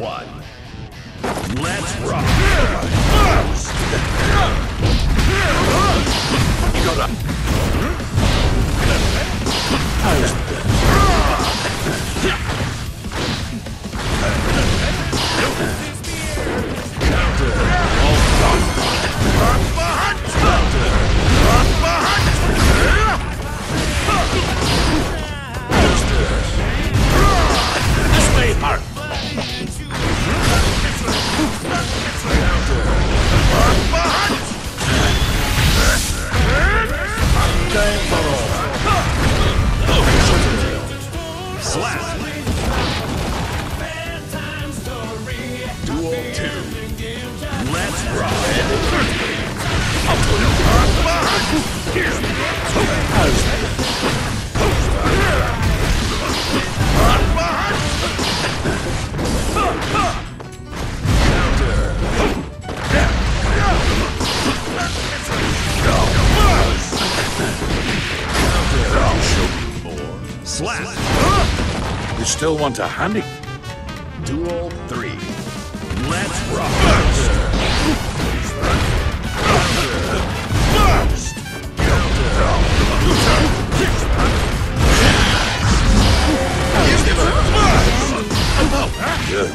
one. Let's rock. You gotta. This way, Mark. Slap. Duel 2. Let's rock. I'll show you more. Slap. You still want a honey? Duel 3. Let's rock. Good.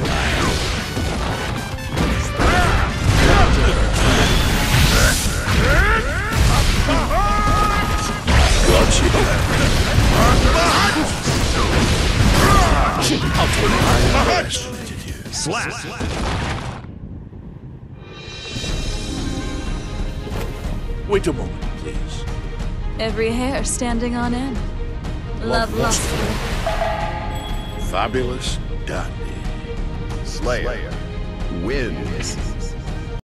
Slap. Wait a moment, please. Every hair standing on end. Love lustfully. Fabulous dandy. Slayer wins.